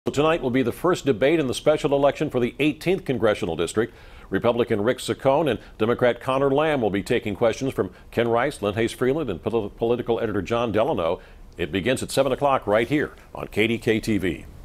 Tonight will be the first debate in the special election for the 18th Congressional District. Republican Rick Saccone and Democrat Connor Lamb will be taking questions from Ken Rice, Lynn Hayes Freeland, and political editor John Delano. It begins at 7 o'clock right here on KDKA-TV.